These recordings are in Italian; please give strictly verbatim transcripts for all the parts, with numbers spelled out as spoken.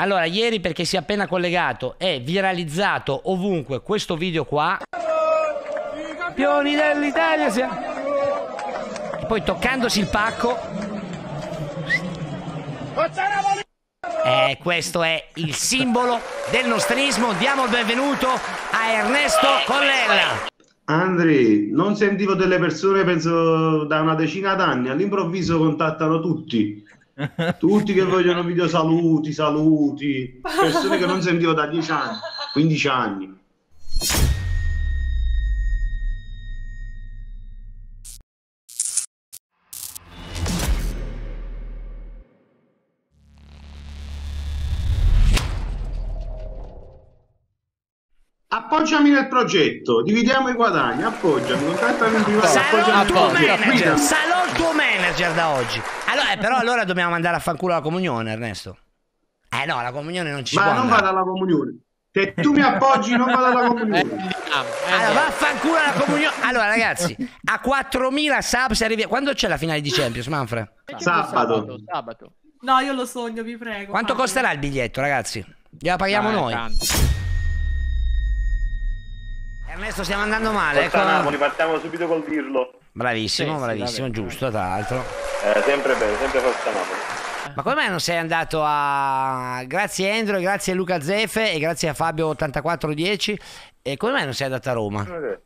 Allora, ieri, perché si è appena collegato, è viralizzato ovunque questo video qua. Campioni dell'Italia siamo. E poi toccandosi il pacco. Eh, questo è il simbolo del nostrismo. Diamo il benvenuto a Ernesto Collella. Andri, non sentivo delle persone, penso da una decina d'anni, all'improvviso contattano tutti. Tutti che vogliono video saluti, saluti, persone che non sentivo da dieci anni, quindici anni. Appoggiami nel progetto, dividiamo i guadagni, appoggiami, contattami in privato. Sarò il tuo manager, Guida. sarò il tuo manager da oggi. Allora, eh, però allora dobbiamo mandare a fanculo la comunione, Ernesto. Eh no, la comunione non ci Ma può non andare. vado alla comunione. Se tu mi appoggi non vado alla comunione. Allora, vaffanculo la comunione. Allora, ragazzi, a quattromila sub si arriva. Quando c'è la finale di Champions, Manfred? Sabato. Sabato. No, io lo sogno, vi prego. Quanto fatelo. costerà il biglietto, ragazzi? Gliela paghiamo Ah, noi. tanto. Ernesto, stiamo andando male. Forza Ecco. Napoli, partiamo subito col dirlo. Bravissimo, Sì, sì, bravissimo, vabbè. giusto, tra l'altro. Eh, sempre bene, sempre Forza Napoli. Ma come mai non sei andato a... Grazie Endro, grazie a Luca Zefe e grazie a Fabio ottantaquattro dieci. E come mai non sei andato a Roma?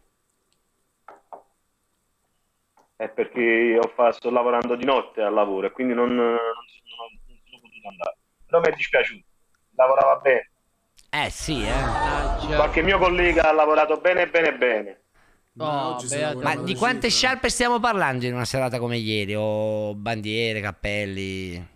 È perché ho fa- sto lavorando di notte al lavoro e quindi non, non, non sono, non sono potuto andare. Però mi è dispiaciuto, lavorava bene. Eh sì, eh. Mannaggia. Qualche mio collega ha lavorato bene, bene, bene. No, oggi si beato. lavora Ma alla di quante cifra. sciarpe stiamo parlando in una serata come ieri? O bandiere, cappelli?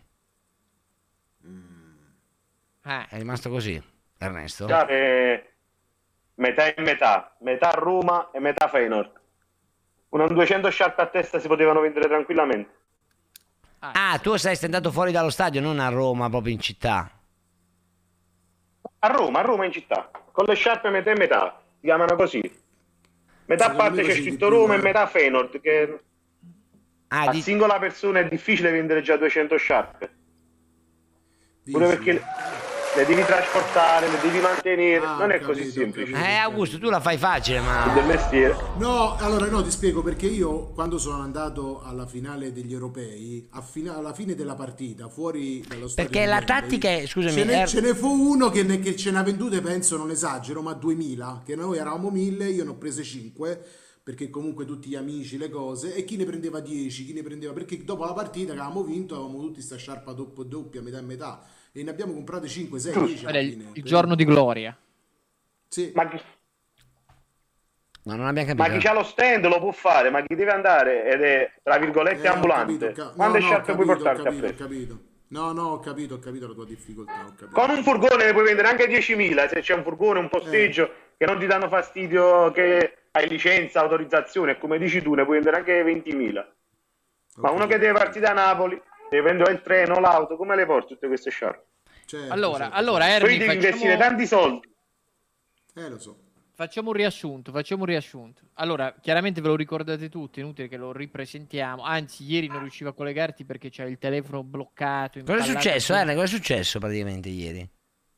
Eh, È rimasto così, Ernesto? Già, eh, metà e metà, metà Roma e metà Feyenoord. Con duecento sciarpe a testa si potevano vendere tranquillamente. Ah, tu sei andato fuori dallo stadio, non a Roma, proprio in città. A Roma, a Roma in città, con le sciarpe metà e metà, si chiamano così. Metà Secondo parte me c'è così di scritto più, Roma eh. e metà Feyenoord, che Ah, a di... singola persona è difficile vendere già duecento sciarpe. Pure Dici? perché le, le devi trasportare, le devi mantenere, Ah, non ho è così capito, ho semplice. capito. Eh, Augusto, tu la fai facile, ma... Del mestiere. No, allora no, ti spiego perché io quando sono andato alla finale degli europei, a fina- alla fine della partita, fuori dallo stadio Perché di la Wembley, tattica è... Scusami, ce ne, Er- ce ne fu uno che, ne- che ce n'ha vendute, penso, non esagero, ma duemila, che noi eravamo mille, io ne ho prese cinque, perché comunque tutti gli amici, le cose, e chi ne prendeva dieci, chi ne prendeva... Perché dopo la partita che avevamo vinto, avevamo tutti sta sciarpa doppia, doppia, metà e metà, e ne abbiamo comprate cinque, sei, dieci alla era il, fine. il giorno di gloria. Sì. Ma chi, No, non abbiamo ma capito. chi c'ha lo stand lo può fare, ma chi deve andare ed è, tra virgolette, Eh, ho ambulante. capito, ho ca- Quante no, no, ho sciarpe puoi capito, ho portarti capito, ho appresso? capito. No, no, ho capito, ho capito la tua difficoltà, ho capito. Con un furgone ne puoi vendere anche diecimila, se c'è un furgone, un posteggio Eh. che non ti danno fastidio, che hai licenza, autorizzazione, e come dici tu ne puoi vendere anche ventimila. Ma Ho uno che capito. deve partire da Napoli, deve prendere il treno, l'auto, come le porti tutte queste sciarpe? Certo, Allora, certo, allora Poi Ernie, devi investire facciamo, tanti soldi. certo. Eh, lo so. facciamo un riassunto, facciamo un riassunto. Allora, chiaramente ve lo ricordate tutti, è inutile che lo ripresentiamo. Anzi, ieri non riuscivo a collegarti perché c'è il telefono bloccato. Cosa è impallato successo, su- Erne? Cosa è successo praticamente ieri?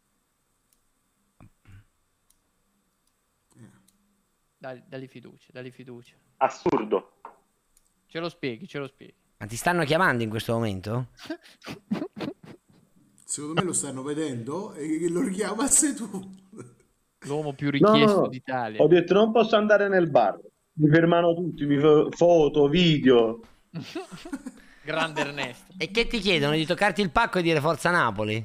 Dai, dagli fiducia, dagli fiducia. Assurdo. Ce lo spieghi, ce lo spieghi. Ma ti stanno chiamando in questo momento? Secondo me lo stanno vedendo e che lo richiamasse tu. L'uomo più No, richiesto no, d'Italia. ho detto non posso andare nel bar. Mi fermano tutti, mi fa- foto, video. Grande Ernesto. E che ti chiedono di toccarti il pacco e dire Forza Napoli?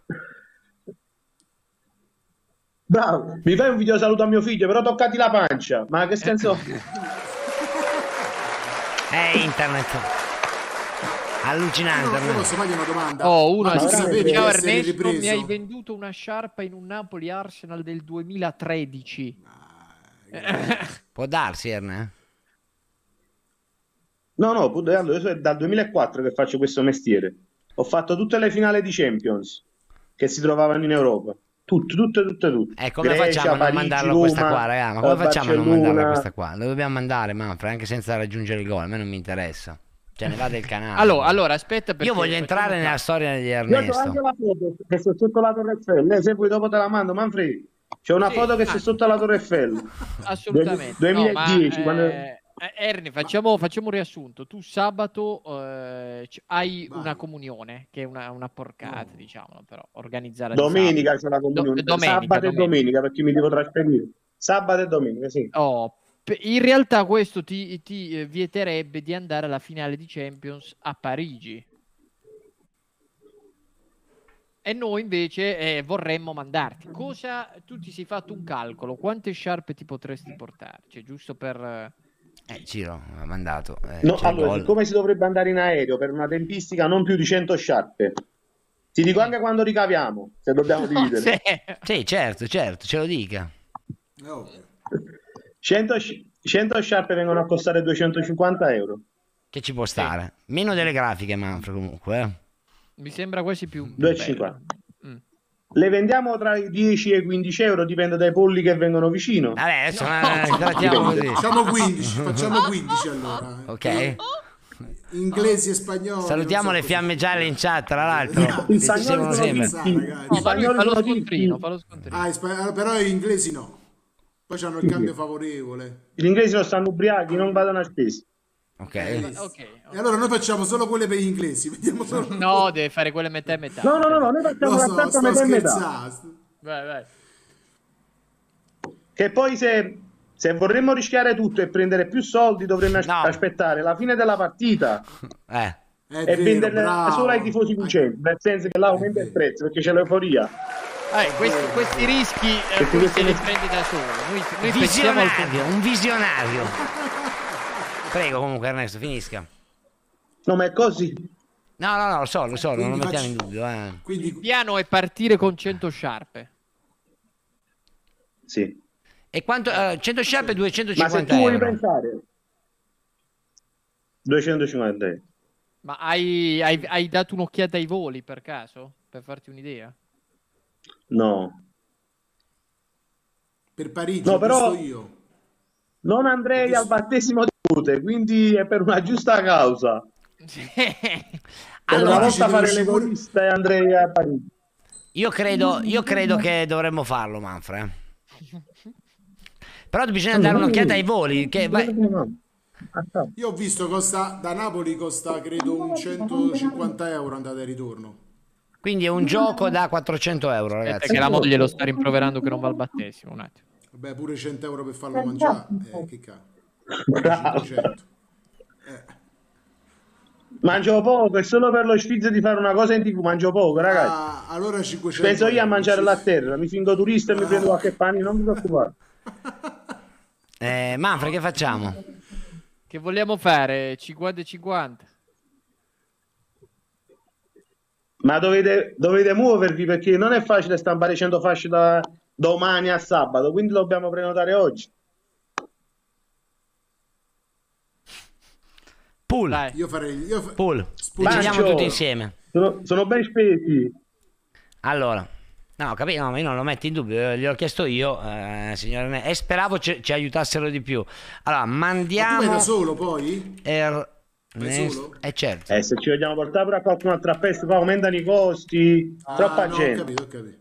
Bravo, mi fai un video saluto a mio figlio, però toccati la pancia. Ma che senso? È internet. Allucinante. No, io Ernesto. posso fargli una domanda? Oh, uno Ma ha tu scritto: sapevi ciao di essere Ernesto, mi ripreso? hai venduto una sciarpa in un Napoli Arsenal del duemilatredici. Può darsi, Erne? No, no, pure- allora, io è dal duemilaquattro che faccio questo mestiere. Ho fatto tutte le finali di Champions che si trovavano in Europa. Tutte, tutte, tutte, tutte. E come Grecia, facciamo a non Parigi, mandarlo questa Roma, qua, raga? Ma come eh, facciamo a non Barcellona. mandarla questa qua? Lo dobbiamo mandare, Manfred, anche senza raggiungere il gol. A me non mi interessa. Cioè, ne va del canale. Allora, allora aspetta perché Io voglio entrare facciamo- nella storia di Io ho Ernesto. anche la foto che sto sotto la Torre Eiffel. Se vuoi dopo te la mando, Manfredi. C'è una Sì, foto che ah. sto sotto la Torre Eiffel. Assolutamente. duemiladieci, No, ma, quando- eh, eh, Ernie, facciamo, facciamo un riassunto. Tu sabato eh, c- hai Vai. una comunione, che è una, una porcata, No. diciamo, però organizzata di Domenica sabato. c'è la comunione. Do- domenica, Sabato e domenica. domenica perché mi devo trasferire. Sabato e domenica, sì. Oh, pe- in realtà questo ti, ti, eh, vieterebbe di andare alla finale di Champions a Parigi. E noi invece eh, vorremmo mandarti. Cosa tu ti sei fatto un calcolo? Quante sciarpe ti potresti portare? Cioè, giusto per eh, Eh, Ciro ha mandato. Eh, No, c'è il allora, gol. siccome si dovrebbe andare in aereo per una tempistica non più di cento sciarpe, ti dico anche quando ricaviamo, se dobbiamo dividere. Sì. Sì, certo, certo, ce lo dica. È ovvio. cento, sci- cento sciarpe vengono a costare duecentocinquanta euro. Che ci può stare. Meno delle grafiche, Manfred, comunque. Eh. Mi sembra quasi più due e bello. cinquanta. Mm. Le vendiamo tra i dieci e i quindici euro, dipende dai polli che vengono vicino. Vabbè, adesso eh, trattiamo così. Facciamo quindici, facciamo quindici allora. Ok. Inglesi e spagnoli. Salutiamo non so le cosa- fiamme gialle in chat, tra l'altro. Eh, che I ci spagnoli seguono sono sempre. Sa, ricchi. ragazzi. No, ma lui spagnoli fa lo sono scontrino, ricchi. fa lo scontrino. Ah, i spa- però gli inglesi no. Poi c'hanno il cambio favorevole. Gli inglesi non stanno ubriachi, non vadano a spesa. Ok. Ok, ok. E allora noi facciamo solo quelle per gli inglesi. Vediamo solo. No, deve fare quelle metà e metà. No, no, no, no, noi facciamo Lo la so, stessa sto metà e metà. scherzando. Vai, vai. Che poi se, se vorremmo rischiare tutto e prendere più soldi dovremmo as- No. aspettare la fine della partita Eh. È e vero, venderle bravo. solo ai tifosi vincenti, nel senso che là aumenta il prezzo perché c'è l'euforia. Eh, questi, questi rischi eh, Perché poi questi se li rischi- prendi da solo. Noi, noi pensiamo al Visionario, un visionario. Prego comunque Ernesto, finisca. No, ma è così. No, no, no, lo so, lo so, non lo Quindi mettiamo in facci- dubbio. Eh. Quindi Il piano è partire con cento sciarpe. Sì. E quanto? eh, cento sciarpe e Ma se duecentocinquanta tu vuoi euro. pensare duecentocinquanta euro. Ma hai, hai, hai dato un'occhiata ai voli per caso? Per farti un'idea? No. per Parigi No, ho però- visto io. Non andrei al battesimo di Ute, quindi è per una giusta causa. Per Allora, una volta ci fare devo sicuro- l'egoista e andrei a Parigi. io credo, io credo che dovremmo farlo, Manfred. Però bisogna dare un'occhiata ai voli. Che, vai- Io ho visto costa da Napoli costa credo un centocinquanta euro andata e ritorno. Quindi è un gioco da quattrocento euro, Aspetta ragazzi. che la moglie lo sta rimproverando che non va al battesimo. Un attimo. Vabbè, pure cento euro per farlo mangiare. Eh, che cazzo. Bravo. cinquecento. Eh. Mangio poco, è solo per lo sfizio di fare una cosa in tv, mangio poco, ragazzi. Ah, allora cinquecento Penso io a euro, mangiare sì. la terra, mi fingo turista e mi prendo qualche pane, non mi preoccupare. Eh, Manfred, che facciamo? Che vogliamo fare? cinquanta e cinquanta. Ma dovete, dovete muovervi perché non è facile stampare cento fasce da domani a sabato, quindi dobbiamo prenotare oggi. Pool. Dai. Io farei io fa- Pool. Spugno. Decidiamo Bancio. tutti insieme. Sono, sono ben spesi. Allora, no, capito, no, ma io non lo metto in dubbio, eh, gliel'ho chiesto io, eh, signore Ne- e speravo ci, ci aiutassero di più. Allora, Ma tu mandiamo vai da solo poi? Er- Vai Nest- solo? eh certo. Eh, se ci vogliamo portare pure a qualcun altro a festa, poi aumentano i costi, Ah, troppa no, ho gente. capito, ho capito.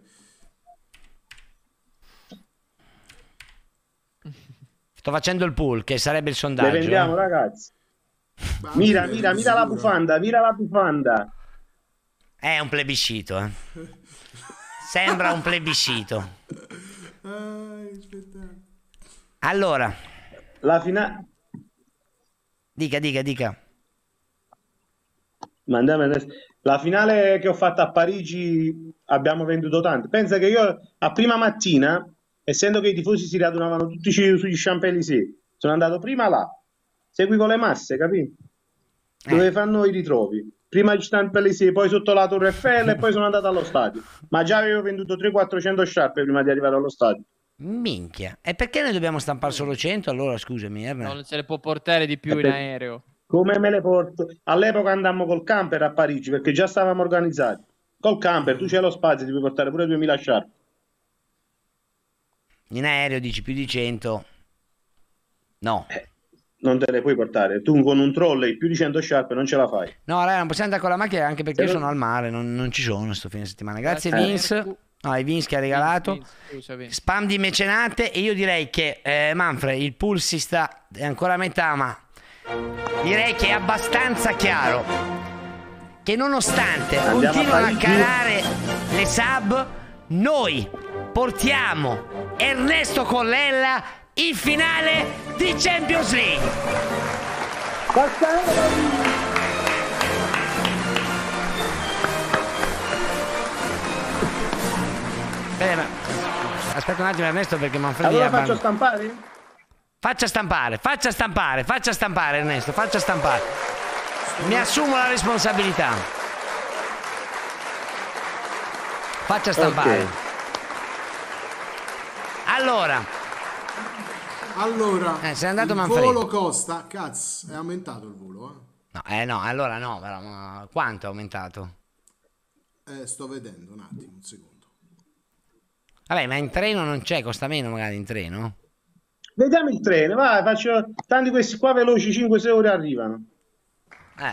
Sto facendo il pool, che sarebbe il Le sondaggio. vendiamo, eh. ragazzi. Ma Mira, sì, mira, di mira la sicuro. bufanda, mira la bufanda. È un plebiscito, eh. Sembra un plebiscito. Ah, aspetta. Allora, La finale... dica, dica, dica. Ma andiamo adesso. La finale che ho fatto a Parigi abbiamo venduto tanto. Pensa che io a prima mattina, essendo che i tifosi si radunavano tutti ci- sugli Champs-Élysées, sono andato prima là, seguivo le masse, capito? Dove fanno i ritrovi. Prima gli Champs-Élysées, poi sotto la Torre Eiffel e poi sono andato allo stadio. Ma già avevo venduto trecento quattrocento sciarpe prima di arrivare allo stadio. Minchia. E perché noi dobbiamo stampare solo cento? Allora, scusami, Erne. Non se le può portare di più in aereo. Come me le porto? All'epoca andammo col camper a Parigi perché già stavamo organizzati. Col camper tu c'hai lo spazio, ti puoi portare pure duemila sciarpe. In aereo dici più di cento? No. non te le puoi portare. Tu con un trolley più di cento sciarpe non ce la fai. No, raga, non possiamo andare con la macchina anche perché Se io non- sono al mare, non, non ci sono sto fine settimana. Grazie Grazie, Vince. Marco. No, è Vince che ha regalato. Vince, scusa, Vince. Spam di mecenate e io direi che eh, Manfred, il pool si sta è ancora a metà, ma direi che è abbastanza chiaro che nonostante Andiamo a continuano a Parigi. calare le sub, noi portiamo Ernesto Collella in finale di Champions League. Eh, ma... Aspetta un attimo Ernesto perché Manfredi Allora ha faccio ban- stampare? Faccia stampare, faccia stampare, faccia stampare Ernesto, faccia stampare. Mi assumo la responsabilità. Faccia stampare. Ok. Allora, Allora, Eh, sei andato il Manfredi. volo costa, cazzo, è aumentato il volo, no, eh no, allora no, però, ma quanto è aumentato? eh? Eh, sto vedendo un attimo, un secondo. Vabbè, ma in treno non c'è, costa meno magari in treno? Vediamo il treno, vai, faccio tanti questi qua veloci, cinque sei ore arrivano. Eh,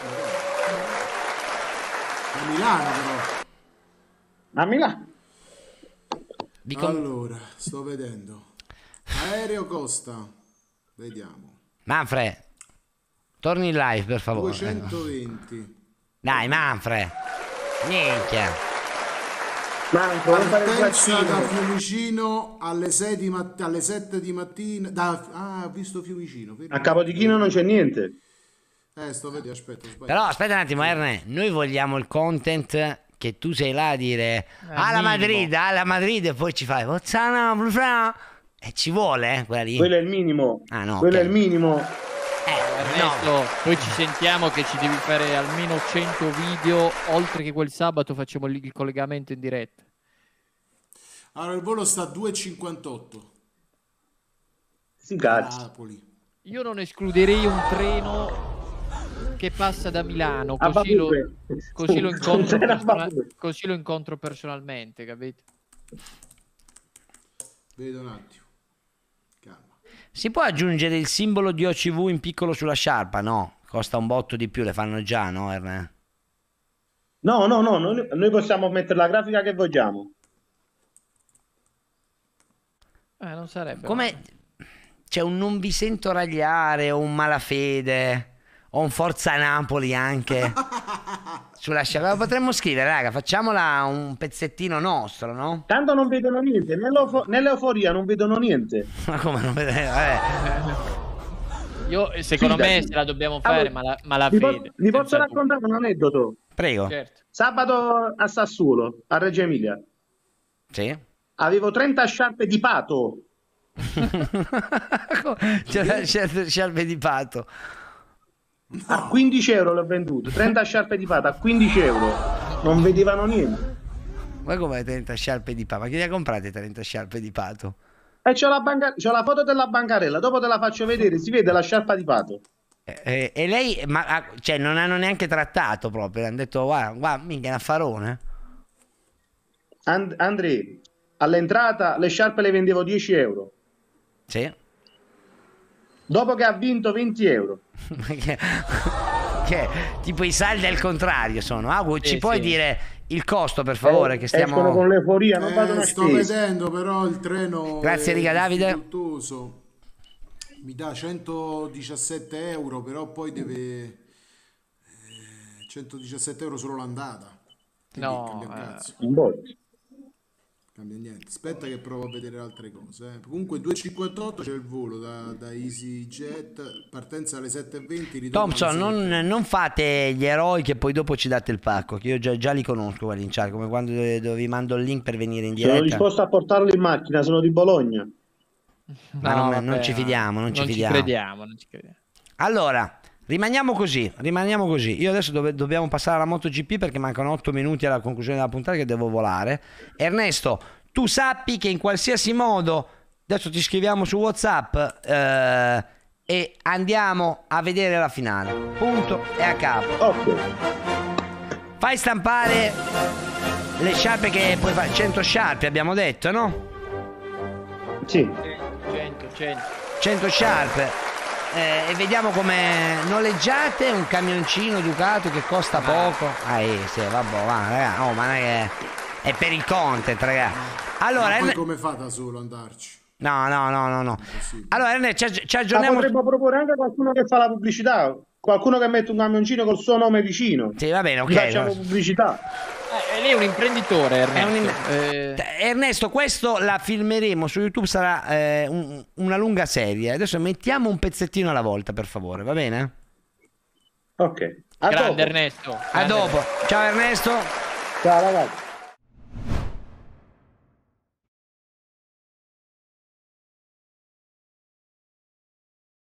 A Milano però. A Milano. vi com- Allora, sto vedendo. Aereo costa, vediamo, Manfred, torni in live per favore. duecentoventi. Dai, Manfred. Minchia. Manco, non fare il Partenza da braccino. Fiumicino alle sei di matt- alle sette di mattina. Da... Ah, ho visto Fiumicino. fermo. A Capodichino non c'è niente. Eh, sto vedendo, aspetta, ho sbagliato. Però aspetta un attimo, Erne, noi vogliamo il content che tu sei là a dire alla minimo. Madrid, alla Madrid e poi ci fai Pozzana, Blufra", e ci vuole, eh, quella lì. Quello è il minimo. Ah, no, Quello ok. è il minimo. Eh, Ernesto, no. poi ci sentiamo che ci devi fare almeno cento video, oltre che quel sabato facciamo il il collegamento in diretta. Allora, il volo sta a due e cinquantotto. Si cazzo. Napoli. Io non escluderei un treno che passa da Milano, A così lo, Babure. così lo incontro, Un treno a persona- Babure. così lo incontro personalmente, capito? Vedo un attimo. Calma. Si può aggiungere il simbolo di O C V in piccolo sulla sciarpa? No, costa un botto di più, le fanno già, no, Erne? No, no, no, noi, noi possiamo mettere la grafica che vogliamo. Eh, non sarebbe. Come c'è un non vi sento ragliare o un malafede o un Forza Napoli anche sulla sciarpa? Potremmo scrivere, raga, facciamola un pezzettino nostro, no? Tanto non vedono niente, nell'eufo- nell'euforia non vedono niente. Ma come non vedete? Vabbè. Io, eh, secondo Fidati. me, se la dobbiamo fare, Allora, ma la, ma la Vi, po- fede. vi posso senza raccontare un aneddoto? Prego. dubbio. Certo. Sabato a Sassuolo, a Reggio Emilia, Sì. avevo trenta sciarpe di pato. C'è la sciarpe di pato. A quindici euro l'ho venduto. trenta sciarpe di pato a quindici euro. Non vedevano niente. Ma come trenta sciarpe di pato? Ma chi le ha comprate trenta sciarpe di pato? E c'ho la, banca- c'ho la foto della bancarella. Dopo te la faccio vedere. Si vede la sciarpa di pato. E, e- e lei, ma ah, cioè, non hanno neanche trattato proprio. Hanno detto, guarda, guarda, minchia, un affarone. And- Andrea, all'entrata le sciarpe le vendevo dieci euro. Sì. Dopo che ha vinto venti euro. che, che tipo i saldi al contrario sono. Ah, ci Sì, puoi sì. dire il costo per favore? Eh, che Escono stiamo. con l'euforia. Non vado Eh, una sto spesa. vedendo però il treno Grazie, è Riga Davide. difficoltoso. Mi dà centodiciassette euro, però poi deve eh, centodiciassette euro solo l'andata. Quindi No, cambia un eh. cazzo. Un botto. Cambia niente. Aspetta che provo a vedere altre cose. eh. Comunque due e cinquantotto c'è il volo da, da EasyJet, partenza alle sette e venti. ritorno Thompson, alle non, sette. non fate gli eroi che poi dopo ci date il pacco, che io già, già li conosco quelli in chat, come quando dove, dove vi mando il link per venire in Sono diretta. disposto a portarlo in macchina. Sono di Bologna. Ma No, non, vabbè, non ci fidiamo, non ci fidiamo. crediamo, non ci crediamo. Allora, rimaniamo così, rimaniamo così. Io adesso dove- dobbiamo passare alla MotoGP perché mancano otto minuti alla conclusione della puntata che devo volare. Ernesto, tu sappi che in qualsiasi modo, adesso ti scriviamo su WhatsApp eh, e andiamo a vedere la finale. Punto e a capo. Ok. Fai stampare le sciarpe che puoi fare, cento sciarpe abbiamo detto, no? Sì. cento, cento. cento sciarpe. eh, e vediamo come noleggiate un camioncino Ducato che costa poco. Ah, eh, sì, vabbè, va, raga. Oh, ma non è che è per il content, raga. Allora, Ma poi Erne- come fa da solo andarci? no, no, no, no, no. Impossibile. Allora, Erne, ci, aggi- ci Ma aggiorniamo. potremmo proporre anche qualcuno che fa la pubblicità, qualcuno che mette un camioncino col suo nome vicino. Sì, va bene, ok. Gli facciamo va- pubblicità. Eh, lei è un imprenditore, È Ernesto. un in- Eh, Ernesto, questo la filmeremo su YouTube, sarà eh, un- una lunga serie. Adesso mettiamo un pezzettino alla volta, per favore, va bene? Ok. A grande dopo. Ernesto. A grande dopo. Ciao Ernesto. Ciao ragazzi.